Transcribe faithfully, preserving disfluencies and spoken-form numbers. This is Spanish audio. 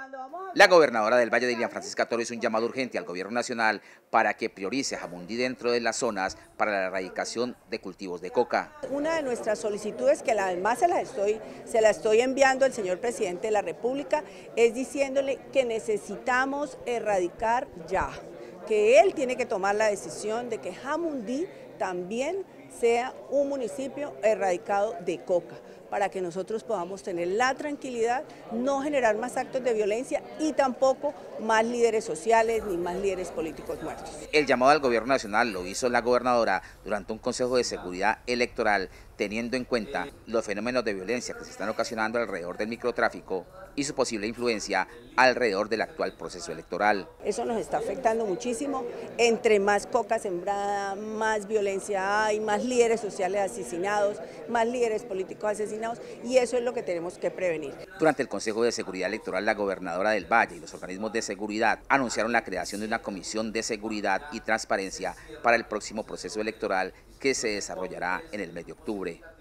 La gobernadora del Valle, Dilian Francisca Toro, hizo un llamado urgente al gobierno nacional para que priorice a Jamundí dentro de las zonas para la erradicación de cultivos de coca. Una de nuestras solicitudes, que además se la estoy, se la estoy enviando al señor presidente de la República, es diciéndole que necesitamos erradicar ya, que él tiene que tomar la decisión de que Jamundí también sea un municipio erradicado de coca, para que nosotros podamos tener la tranquilidad, no generar más actos de violencia y tampoco más líderes sociales ni más líderes políticos muertos. El llamado al gobierno nacional lo hizo la gobernadora durante un consejo de seguridad electoral, teniendo en cuenta los fenómenos de violencia que se están ocasionando alrededor del microtráfico y su posible influencia alrededor del actual proceso electoral. Eso nos está afectando muchísimo. Entre más coca sembrada, más violencia hay, más líderes sociales asesinados, más líderes políticos asesinados, y eso es lo que tenemos que prevenir. Durante el Consejo de Seguridad Electoral, la gobernadora del Valle y los organismos de seguridad anunciaron la creación de una comisión de seguridad y transparencia para el próximo proceso electoral que se desarrollará en el mes de octubre.